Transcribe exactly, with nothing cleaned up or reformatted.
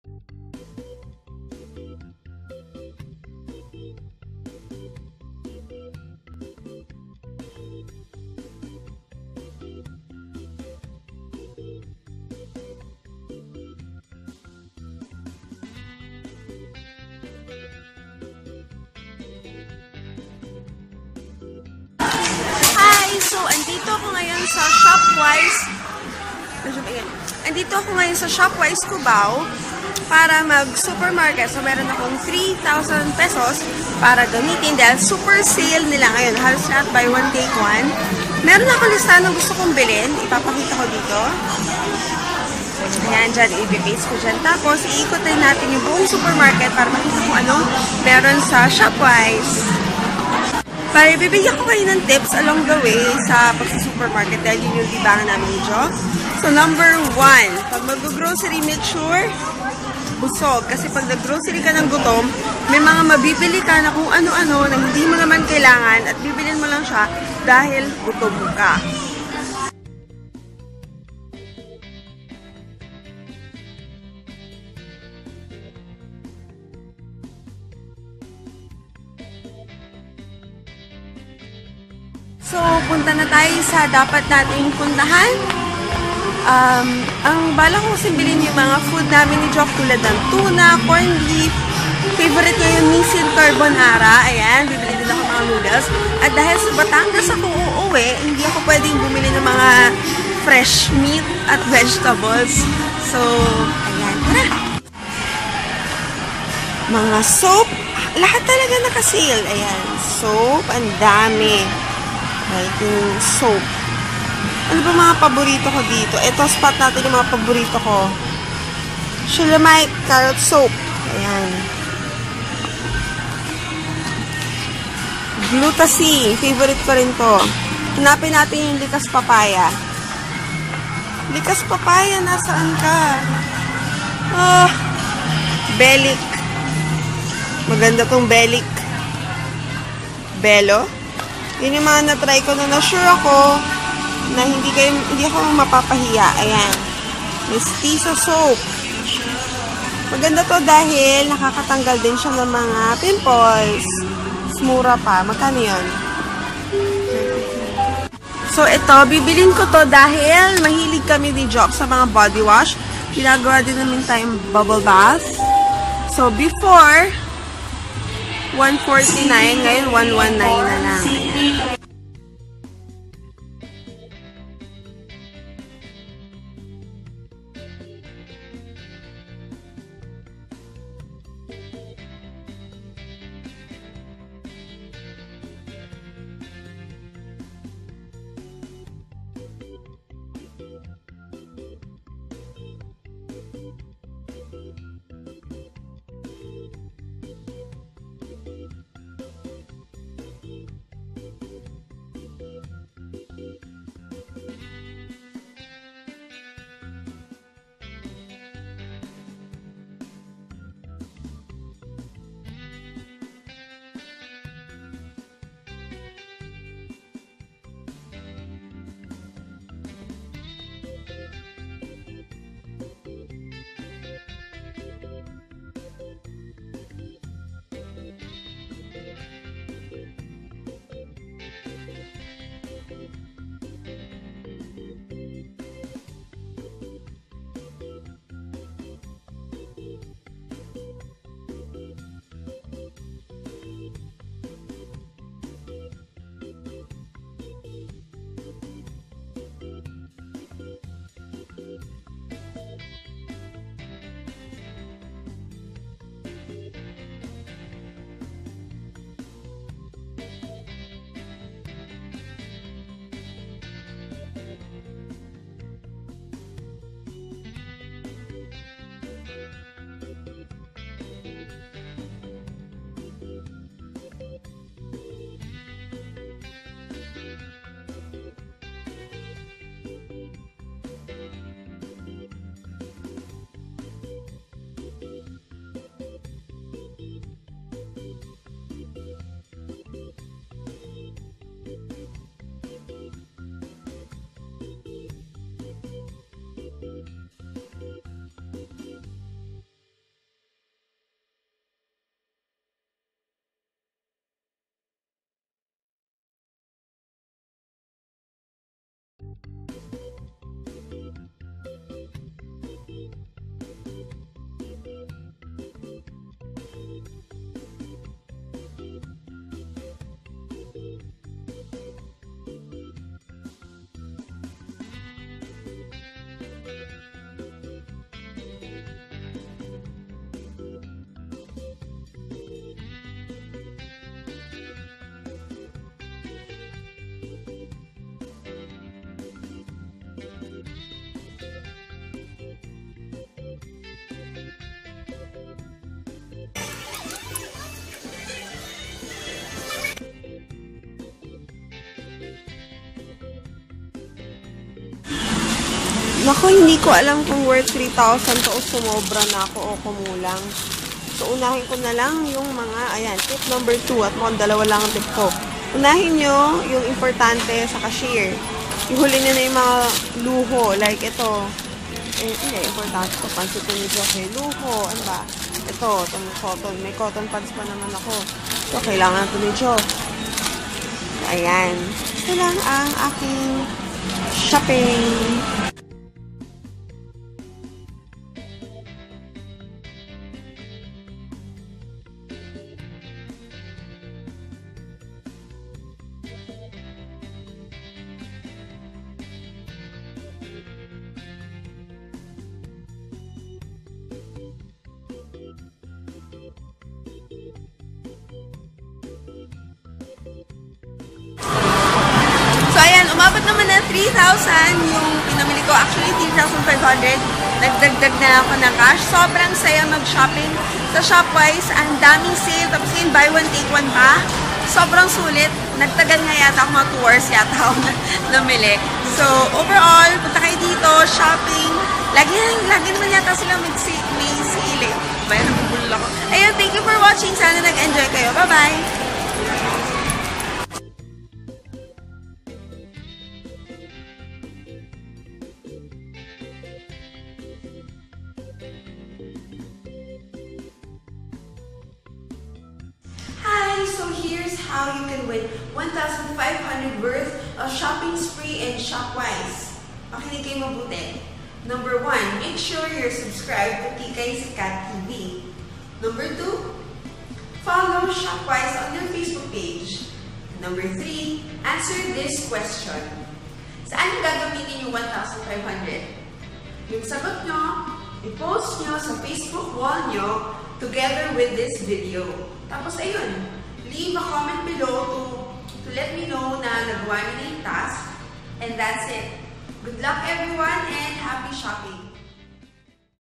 So, andito ako ngayon sa Shopwise. Andito ako ngayon sa Shopwise Cubao para mag-supermarket. So, meron akong three thousand pesos para gamitin dahil super sale nila ngayon. Halos lahat buy one take one. Meron akong listahan ng gusto kong bilhin. Ipapakita ko dito. Ayan, dyan. I-paste ko dyan. Tapos, iikotin natin yung buong supermarket para makita kung anong meron sa Shopwise. Para ibibigyan ko kayo ng tips along the way sa pagsa-supermarket dahil yun yung libangan namin ni Jo. So, number one, pag mag-grocery, make sure busog. Kasi pag nag-grocery ka ng gutom, may mga mabibili ka na kung ano-ano na hindi mo naman kailangan at bibilin mo lang siya dahil gutom ka. So, punta na tayo sa dapat nating puntahan. Um, ang bala ko kasi bilhin yung mga food namin ni Jock tulad ng tuna, corned beef, favorite niya yung misin carbonara. Ayan, bibili din ako mga noodles. At dahil sa Batangas ako uuwi, hindi ako pwedeng bumili ng mga fresh meat at vegetables. So, ayan, tara! Mga soap, lahat talaga naka-sale. Ayan, soap, ang dami. Writing soap. Ano ba mga paborito ko dito? Ito, spot natin yung mga paborito ko. Shulamite carrot soap. Ayan. Glutacy. Favorite ko rin to. Hanapin natin yung likas papaya. Likas papaya, nasaan ka? Ah, Belic. Maganda tong Belic. Belo. Yun yung mga na-try ko na na-sure ako na hindi kayo, hindi ako mapapahiya. Ayan. Mestizo soap. Maganda to dahil nakakatanggal din siya ng mga pimples. Mura pa. Magkano yun? So, ito, bibilin ko to dahil mahilig kami ni Jock sa mga body wash. Ginagawa din namin tayong bubble bath. So, before, one forty-nine, ngayon one nineteen na lang. Naku, hindi ko alam kung worth three thousand to o sumobra na ako o kumulang. So, unahin ko na lang yung mga, ayan, tip number two at mukhang dalawa lang ang tip ko. Unahin nyo yung importante sa cashier. Ihuli nyo na yung mga luho, like ito. Eh, hindi, importante ko. Pansit ko nito, okay, luho, ano ba? Ito, itong cotton. May cotton pads pa naman ako. So, kailangan ito nito. So, ayan. Ito lang ang aking shopping. Umabot naman na three thousand yung pinamili ko. Actually, three thousand five hundred. Nagdagdag na ako ng cash. Sobrang saya mag-shopping sa Shopwise. Ang daming sale. Tapos yun, buy one, take one pa. Sobrang sulit. Nagtagal nga yata ako mga two hours yata ako namili. So, overall, punta kayo dito, shopping. Lagi, lagi naman yata sila may sale. Bayan, nabubulol ako. Ayun, thank you for watching. Sana nag-enjoy kayo. Bye-bye! So here's how you can win one thousand five hundred worth of shopping spree and Shopwise. Makinig kayo mabuti. Number one, make sure you're subscribed to Kikay Sikat T V. Number two, follow Shopwise on their Facebook page. Number three, answer this question. Saan yung gagamitin yung one thousand five hundred? Yung sagot nyo, i-post nyo sa Facebook wall nyo together with this video. Tapos ayun, leave a comment below to, to let me know na nagawa niyo na yung task. And that's it. Good luck everyone and happy shopping!